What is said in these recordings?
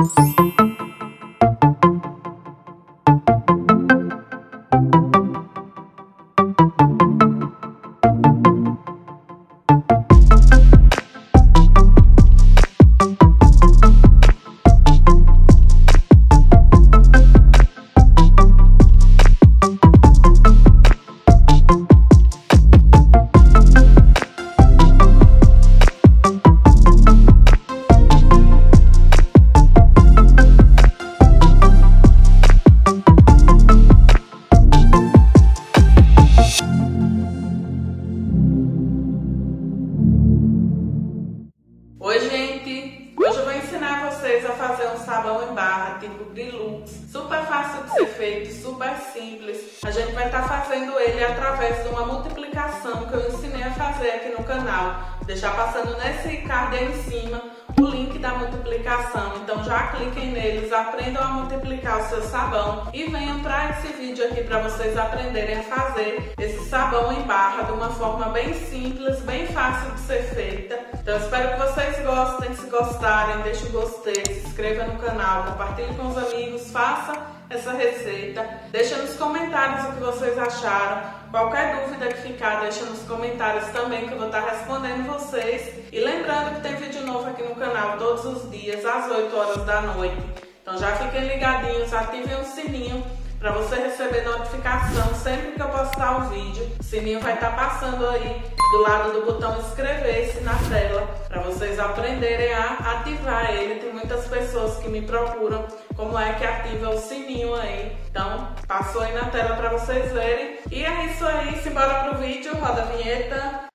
Oi gente, hoje eu vou ensinar vocês a fazer um sabão em barra tipo Brilux, super fácil de ser feito, super simples. A gente vai estar fazendo ele através de uma multiplicação que eu ensinei a fazer aqui no canal. Deixar passando nesse card aí em cima o link da multiplicação, então já cliquem neles, aprendam a multiplicar o seu sabão e venham para esse vídeo aqui para vocês aprenderem a fazer esse sabão em barra de uma forma bem simples, bem fácil de ser feita. Então eu espero que vocês gostem. Se gostarem, deixe o gostei, se inscreva no canal, compartilhe com os amigos, faça essa receita, deixa nos comentários o que vocês acharam. Qualquer dúvida que ficar, deixa nos comentários também, que eu vou estar respondendo vocês. E lembrando que tem vídeo novo aqui no canal todos os dias às 8 horas da noite. Então já fiquem ligadinhos, ativem o sininho para você receber notificação sempre que eu postar um vídeo. O sininho vai estar passando aí do lado do botão inscrever-se na tela, para vocês aprenderem a ativar ele. Tem muitas pessoas que me procuram como é que ativa o sininho aí. Então, passou aí na tela para vocês verem. E é isso aí, simbora pro vídeo, roda a vinheta.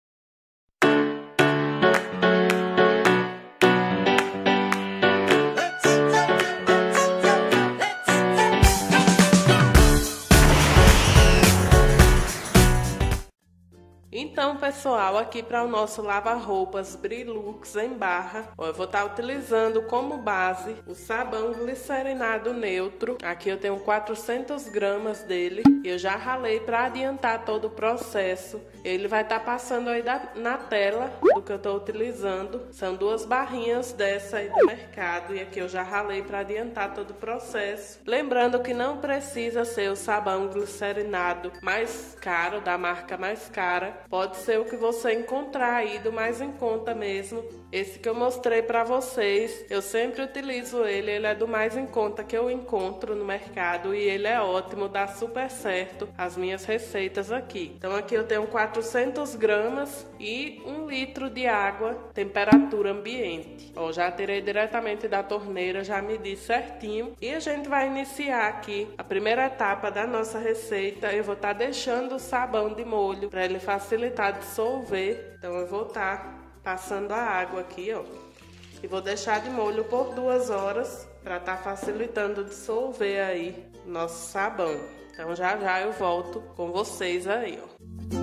Então, pessoal, aqui para o nosso lava-roupas Brilux em barra, eu vou estar utilizando como base o sabão glicerinado neutro. Aqui eu tenho 400 gramas dele e eu já ralei para adiantar todo o processo. Ele vai estar passando aí na tela do que eu estou utilizando. São 2 barrinhas dessa aí do mercado e aqui eu já ralei para adiantar todo o processo. Lembrando que não precisa ser o sabão glicerinado mais caro, da marca mais cara. Pode ser o que você encontrar aí do mais em conta mesmo. Esse que eu mostrei para vocês, eu sempre utilizo ele. Ele é do mais em conta que eu encontro no mercado e ele é ótimo, dá super certo as minhas receitas aqui. Então aqui eu tenho 400 gramas e 1 litro de água, temperatura ambiente. Ó, já tirei diretamente da torneira, já medi certinho. E a gente vai iniciar aqui a primeira etapa da nossa receita. Eu vou estar deixando o sabão de molho para ele facilitar a dissolver. Então eu vou estar passando a água aqui, ó, e vou deixar de molho por 2 horas para estar facilitando dissolver aí nosso sabão. Então já já eu volto com vocês aí, ó.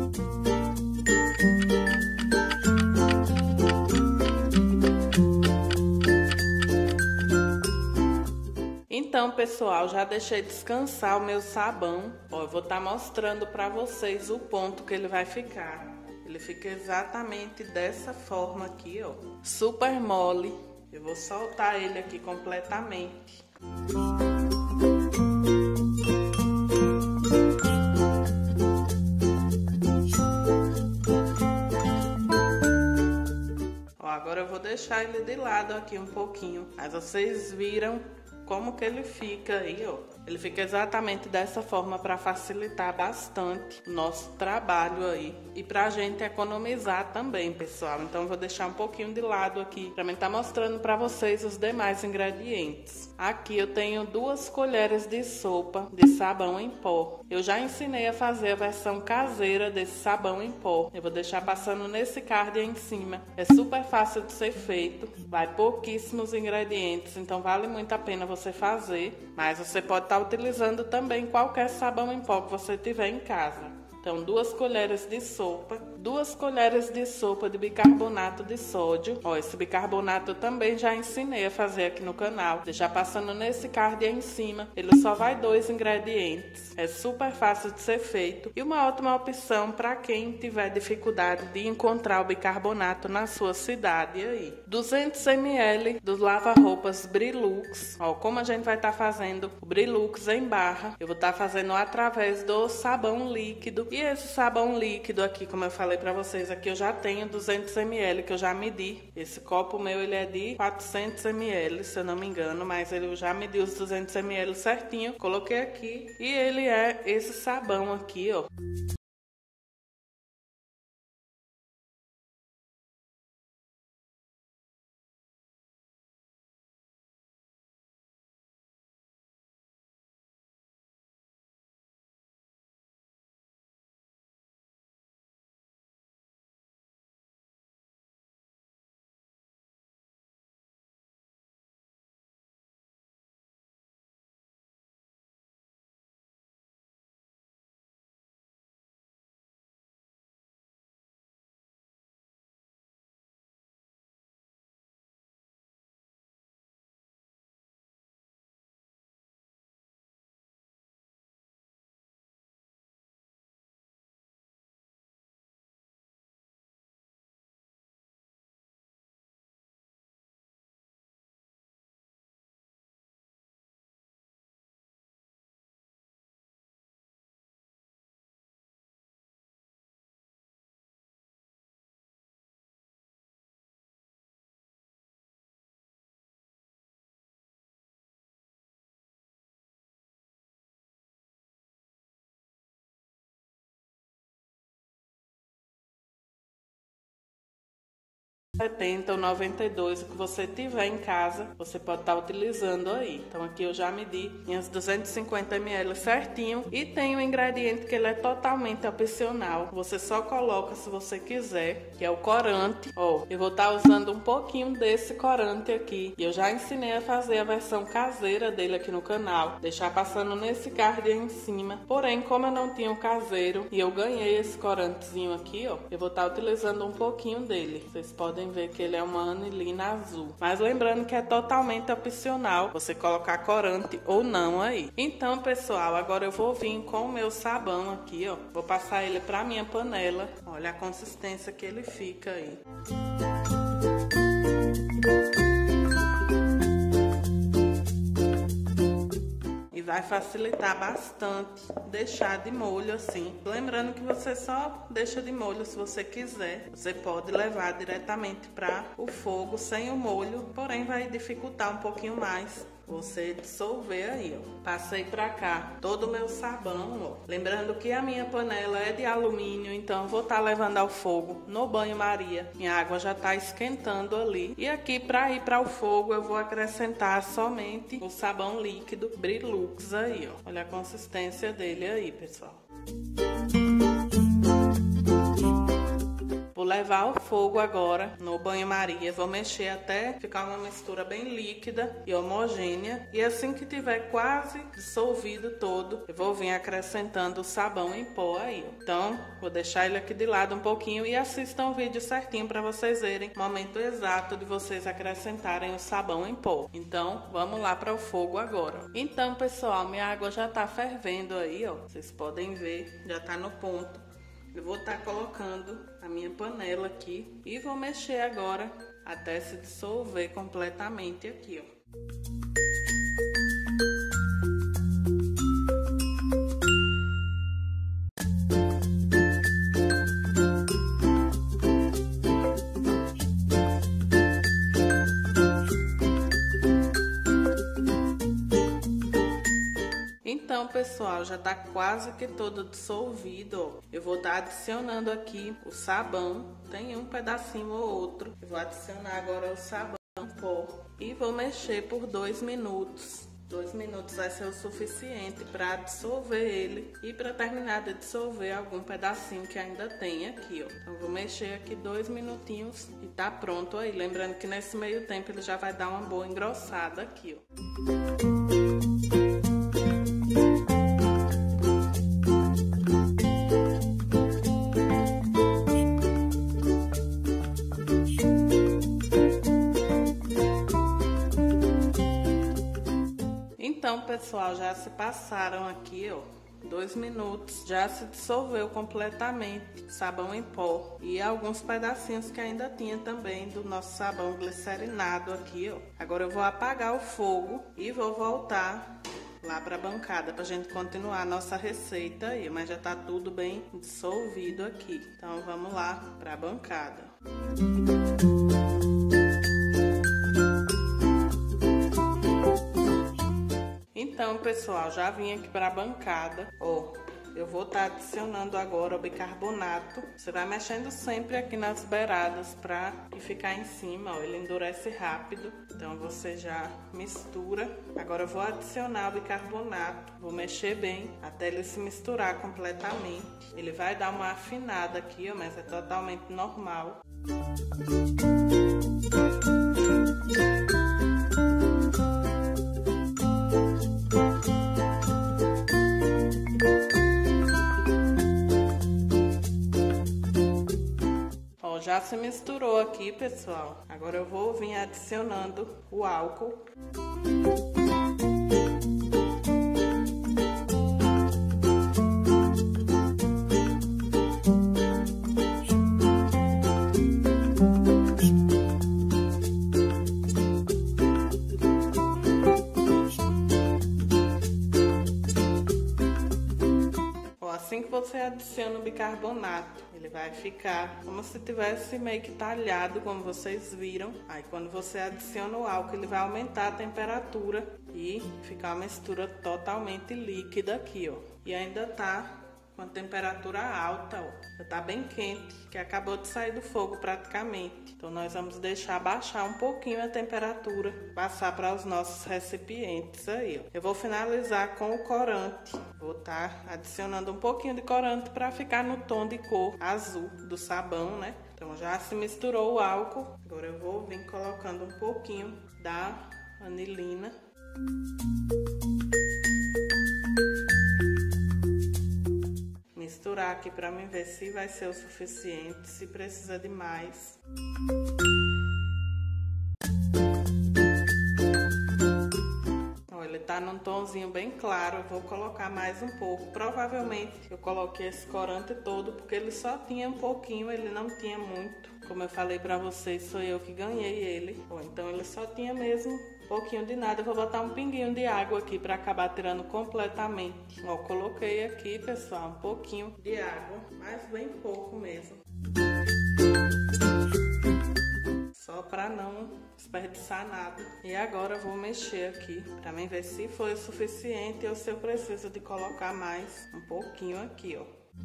Então, pessoal, já deixei descansar o meu sabão. Ó, eu vou estar mostrando para vocês o ponto que ele vai ficar. Ele fica exatamente dessa forma aqui, ó. Super mole. Eu vou soltar ele aqui completamente. Ó, agora eu vou deixar ele de lado aqui um pouquinho. Mas vocês viram como que ele fica aí, ó. Ele fica exatamente dessa forma para facilitar bastante o nosso trabalho aí. E pra gente economizar também, pessoal. Então eu vou deixar um pouquinho de lado aqui para mim estar mostrando para vocês os demais ingredientes. Aqui eu tenho 2 colheres de sopa de sabão em pó. Eu já ensinei a fazer a versão caseira desse sabão em pó. Eu vou deixar passando nesse card aí em cima. É super fácil de ser feito. Vai pouquíssimos ingredientes, então vale muito a pena você fazer. Mas você pode estar utilizando também qualquer sabão em pó que você tiver em casa. Então 2 colheres de sopa. 2 colheres de sopa de bicarbonato de sódio. Ó, esse bicarbonato eu também já ensinei a fazer aqui no canal. Deixar passando nesse card aí em cima. Ele só vai 2 ingredientes. É super fácil de ser feito e uma ótima opção para quem tiver dificuldade de encontrar o bicarbonato na sua cidade aí. 200 ml do lava-roupas Brilux. Ó, como a gente vai estar fazendo o Brilux em barra, eu vou estar fazendo através do sabão líquido. E esse sabão líquido aqui, como eu falei para vocês, aqui eu já tenho 200 ml que eu já medi. Esse copo meu ele é de 400 ml, se eu não me engano, mas eu já medi os 200 ml certinho. Coloquei aqui e ele é esse sabão aqui, ó. R$70 ou R$92, o que você tiver em casa, você pode estar utilizando aí. Então aqui eu já medi minhas 250 ml certinho e tem um ingrediente que ele é totalmente opcional. Você só coloca se você quiser, que é o corante. Ó, eu vou estar usando um pouquinho desse corante aqui. E eu já ensinei a fazer a versão caseira dele aqui no canal. Deixar passando nesse card aí em cima. Porém, como eu não tinha o caseiro e eu ganhei esse corantezinho aqui, ó, eu vou estar utilizando um pouquinho dele. Vocês podem ver que ele é uma anilina azul, mas lembrando que é totalmente opcional você colocar corante ou não aí. Então, pessoal, agora eu vou vir com o meu sabão aqui, ó, vou passar ele para minha panela. Olha a consistência que ele fica aí. Vai facilitar bastante deixar de molho assim. Lembrando que você só deixa de molho se você quiser. Você pode levar diretamente para o fogo sem o molho, porém vai dificultar um pouquinho mais você dissolver aí, ó. Passei pra cá todo o meu sabão, ó. Lembrando que a minha panela é de alumínio, então eu vou estar levando ao fogo no banho-maria. Minha água já tá esquentando ali. E aqui para ir para o fogo eu vou acrescentar somente o sabão líquido Brilux aí, ó. Olha a consistência dele aí, pessoal. Vou levar ao fogo agora no banho-maria, vou mexer até ficar uma mistura bem líquida e homogênea. E assim que tiver quase dissolvido todo, eu vou vir acrescentando o sabão em pó aí. Então, vou deixar ele aqui de lado um pouquinho e assistam o vídeo certinho para vocês verem o momento exato de vocês acrescentarem o sabão em pó. Então, vamos lá para o fogo agora. Então, pessoal, minha água já tá fervendo aí, ó. Vocês podem ver, já tá no ponto. Eu vou estar colocando a minha panela aqui e vou mexer agora até se dissolver completamente aqui, ó. Então, pessoal, já tá quase que todo dissolvido, ó. Eu vou estar adicionando aqui o sabão, tem um pedacinho ou outro. Eu vou adicionar agora o sabão em pó e vou mexer por 2 minutos. 2 minutos vai ser o suficiente para dissolver ele e para terminar de dissolver algum pedacinho que ainda tem aqui, ó. Então, vou mexer aqui 2 minutinhos e tá pronto aí. Lembrando que nesse meio tempo ele já vai dar uma boa engrossada aqui, ó. pessoal, já se passaram aqui, ó, 2 minutos, já se dissolveu completamente sabão em pó e alguns pedacinhos que ainda tinha também do nosso sabão glicerinado aqui, ó. Agora eu vou apagar o fogo e vou voltar lá para a bancada pra gente continuar a nossa receita aí, mas já tá tudo bem dissolvido aqui. Então vamos lá para a bancada. Então, pessoal, já vim aqui para a bancada. Ó, eu vou estar adicionando agora o bicarbonato. Você vai mexendo sempre aqui nas beiradas para que ficar em cima, ó, ele endurece rápido. Então você já mistura. Agora eu vou adicionar o bicarbonato. Vou mexer bem até ele se misturar completamente. Ele vai dar uma afinada aqui, ó, mas é totalmente normal. Já se misturou aqui, pessoal. Agora eu vou vir adicionando o álcool. Assim que você adiciona o bicarbonato, ele vai ficar como se tivesse meio que talhado, como vocês viram. Aí quando você adiciona o álcool, ele vai aumentar a temperatura e ficar uma mistura totalmente líquida aqui, ó. E ainda tá com a temperatura alta, ó. Já tá bem quente, que acabou de sair do fogo praticamente. Então nós vamos deixar baixar um pouquinho a temperatura, passar para os nossos recipientes aí, ó. Eu vou finalizar com o corante. Vou estar adicionando um pouquinho de corante para ficar no tom de cor azul do sabão, né? Então já se misturou o álcool. Agora eu vou vir colocando um pouquinho da anilina. Misturar aqui para mim ver se vai ser o suficiente, se precisa de mais. Ele tá num tonzinho bem claro, eu vou colocar mais um pouco. Provavelmente eu coloquei esse corante todo porque ele só tinha um pouquinho, ele não tinha muito. Como eu falei pra vocês, sou eu que ganhei ele. Ou então ele só tinha mesmo um pouquinho de nada. Eu vou botar um pinguinho de água aqui pra acabar tirando completamente. Ó, coloquei aqui, pessoal, um pouquinho de água, mas bem pouco mesmo. Só para não desperdiçar nada. E agora eu vou mexer aqui para mim ver se foi o suficiente ou se eu preciso de colocar mais um pouquinho aqui, ó.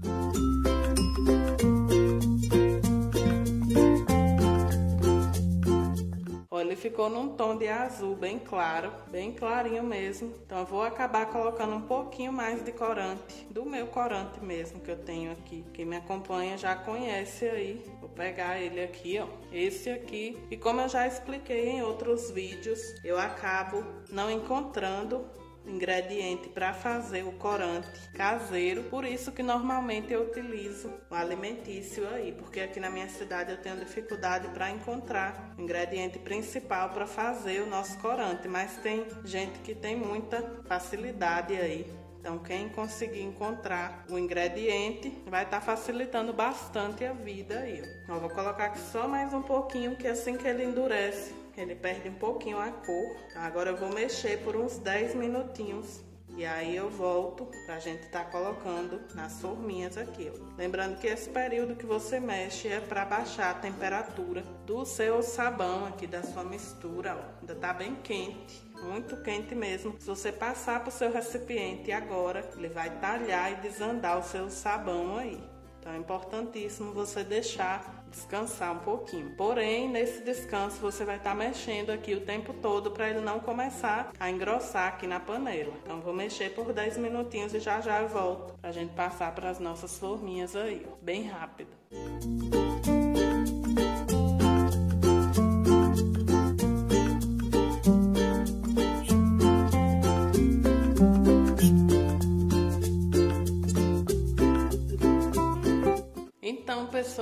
Ele ficou num tom de azul bem claro, bem clarinho mesmo. Então eu vou acabar colocando um pouquinho mais de corante, do meu corante mesmo que eu tenho aqui. Quem me acompanha já conhece aí. Vou pegar ele aqui, ó, esse aqui. E como eu já expliquei em outros vídeos, eu acabo não encontrando ingrediente para fazer o corante caseiro, por isso que normalmente eu utilizo o alimentício aí, porque aqui na minha cidade eu tenho dificuldade para encontrar o ingrediente principal para fazer o nosso corante, mas tem gente que tem muita facilidade aí. Então quem conseguir encontrar o ingrediente vai estar facilitando bastante a vida aí. Eu vou colocar aqui só mais um pouquinho, que assim que ele endurece ele perde um pouquinho a cor. Agora eu vou mexer por uns 10 minutinhos. E aí eu volto pra gente tá colocando nas forminhas aqui, ó. Lembrando que esse período que você mexe é para baixar a temperatura do seu sabão aqui, da sua mistura, ó. Ainda tá bem quente, muito quente mesmo. Se você passar pro seu recipiente agora, ele vai talhar e desandar o seu sabão aí. Então é importantíssimo você deixar descansar um pouquinho. Porém, nesse descanso você vai estar mexendo aqui o tempo todo para ele não começar a engrossar aqui na panela. Então vou mexer por 10 minutinhos e já já eu volto pra gente passar para as nossas forminhas aí, ó, bem rápido.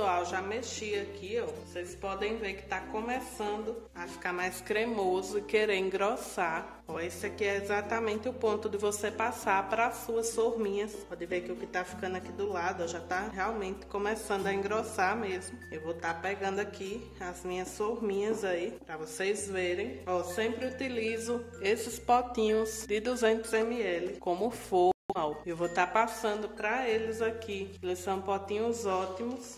pessoal, já mexi aqui, ó. Vocês podem ver que tá começando a ficar mais cremoso e querer engrossar. Ó, esse aqui é exatamente o ponto de você passar para as suas forminhas. Pode ver que o que tá ficando aqui do lado, ó, já tá realmente começando a engrossar mesmo. Eu vou estar pegando aqui as minhas forminhas aí, para vocês verem. Ó, sempre utilizo esses potinhos de 200 ml como forma. Eu vou estar passando para eles aqui. Eles são potinhos ótimos.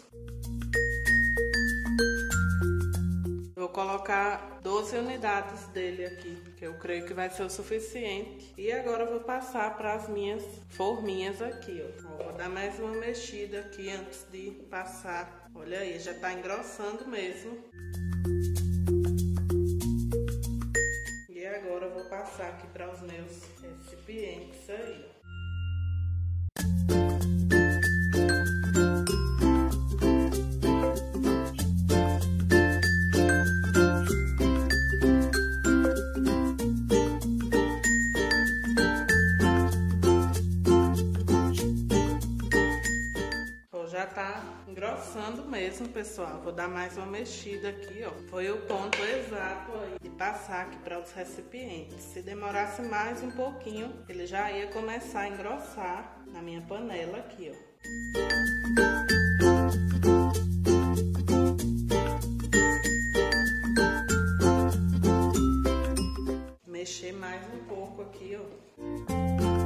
Vou colocar 12 unidades dele aqui, que eu creio que vai ser o suficiente. E agora eu vou passar para as minhas forminhas aqui, ó. Vou dar mais uma mexida aqui antes de passar. Olha aí, já tá engrossando mesmo. E agora eu vou passar aqui para os meus recipientes aí, ó. Já tá engrossando mesmo, pessoal. Vou dar mais uma mexida aqui, ó. Foi o ponto exato aí de passar aqui para os recipientes. Se demorasse mais um pouquinho, ele já ia começar a engrossar na minha panela aqui, ó. Mexer mais um pouco aqui, ó.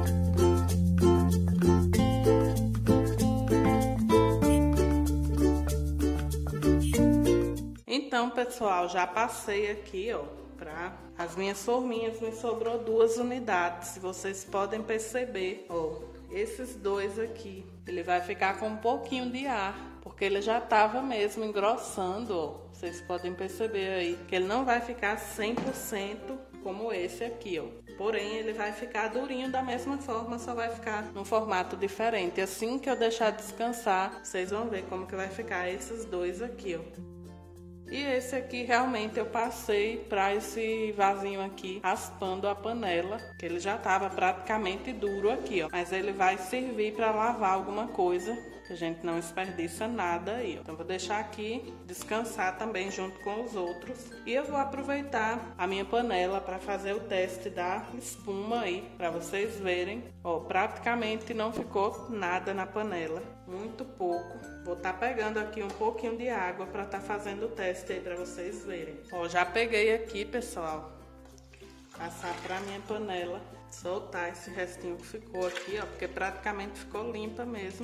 Então, pessoal, já passei aqui, ó, para as minhas forminhas, me sobrou 2 unidades. Se vocês podem perceber, ó, esses dois aqui, ele vai ficar com um pouquinho de ar, porque ele já estava mesmo engrossando, ó. Vocês podem perceber aí que ele não vai ficar 100% como esse aqui, ó. Porém, ele vai ficar durinho da mesma forma, só vai ficar num formato diferente. Assim que eu deixar descansar, vocês vão ver como que vai ficar esses dois aqui, ó. E esse aqui realmente eu passei para esse vasinho aqui, raspando a panela, que ele já estava praticamente duro aqui, ó. Mas ele vai servir para lavar alguma coisa, que a gente não desperdiça nada aí, ó. Então vou deixar aqui descansar também junto com os outros. E eu vou aproveitar a minha panela para fazer o teste da espuma aí, para vocês verem. Ó, praticamente não ficou nada na panela, muito pouco. Vou estar pegando aqui um pouquinho de água para estar fazendo o teste aí para vocês verem. Ó, já peguei aqui, pessoal. Passar para minha panela, soltar esse restinho que ficou aqui, ó, porque praticamente ficou limpa mesmo.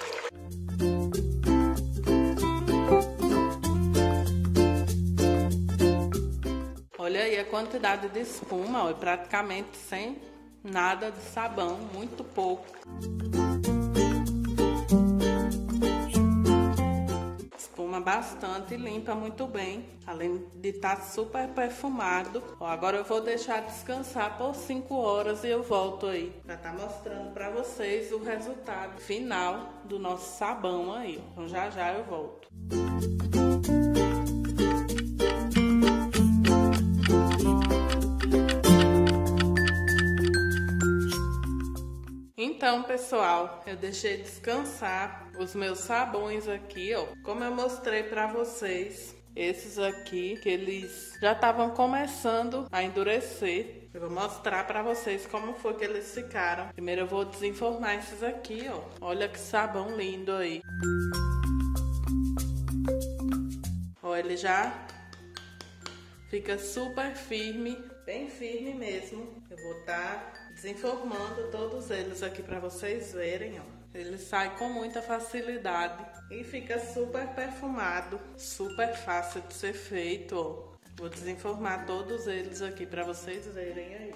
Olha aí a quantidade de espuma, ó, praticamente sem nada de sabão, muito pouco. Bastante, limpa muito bem, além de estar super perfumado. Ó, agora eu vou deixar descansar por 5 horas e eu volto aí para estar mostrando para vocês o resultado final do nosso sabão aí. Então já já eu volto. Então, pessoal, eu deixei descansar os meus sabões aqui, ó. Como eu mostrei pra vocês, esses aqui, que eles já estavam começando a endurecer. Eu vou mostrar pra vocês como foi que eles ficaram. Primeiro eu vou desenformar esses aqui, ó. Olha que sabão lindo aí. Ó, ele já fica super firme, bem firme mesmo. Eu vou estar desenformando todos eles aqui para vocês verem, ó. Ele sai com muita facilidade e fica super perfumado, super fácil de ser feito, ó. Vou desenformar todos eles aqui para vocês verem aí.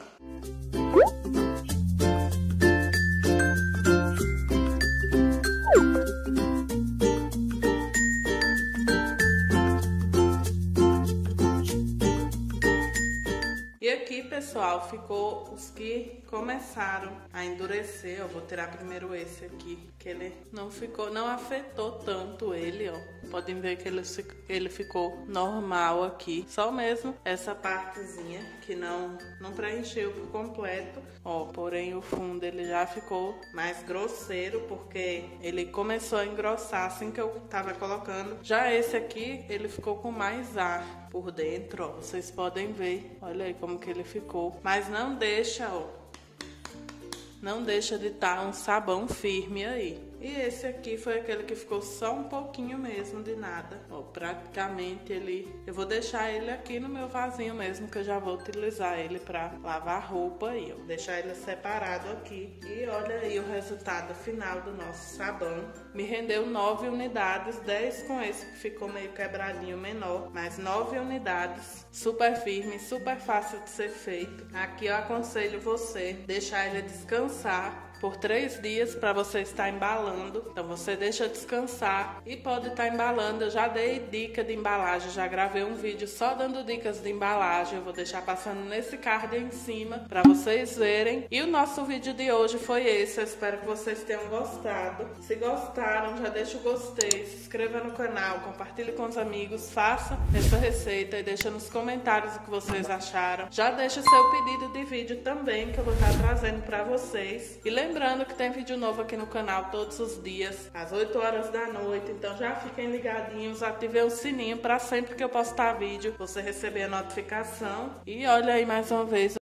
pessoal, ficou os que começaram a endurecer. Eu vou tirar primeiro esse aqui, que ele não afetou tanto ele, ó. Podem ver que ele ficou normal aqui. Só mesmo essa partezinha que não preencheu por completo, ó. Porém o fundo ele já ficou mais grosseiro, porque ele começou a engrossar assim que eu tava colocando. Já esse aqui, ele ficou com mais ar por dentro, ó. Vocês podem ver, olha aí como que ele ficou. Mas não deixa, ó, não deixa de estar um sabão firme aí. E esse aqui foi aquele que ficou só um pouquinho mesmo de nada. Ó, praticamente eu vou deixar ele aqui no meu vasinho mesmo, que eu já vou utilizar ele para lavar roupa aí, ó. Vou deixar ele separado aqui. E olha aí o resultado final do nosso sabão. Me rendeu 9 unidades, 10 com esse que ficou meio quebradinho menor, mas 9 unidades, super firme, super fácil de ser feito. Aqui eu aconselho você deixar ele descansar por 3 dias para você estar embalando. Então você deixa descansar e pode estar embalando. Eu já dei dica de embalagem, já gravei um vídeo só dando dicas de embalagem. Eu vou deixar passando nesse card em cima para vocês verem. E o nosso vídeo de hoje foi esse. Eu espero que vocês tenham gostado. Se gostaram, já deixa o gostei, se inscreva no canal, compartilhe com os amigos, faça essa receita e deixa nos comentários o que vocês acharam. Já deixa o seu pedido de vídeo também, que eu vou estar trazendo para vocês. E lembrando que tem vídeo novo aqui no canal todos os dias, às 8 horas da noite. Então já fiquem ligadinhos, ativem o sininho para sempre que eu postar vídeo, você receber a notificação. E olha aí mais uma vez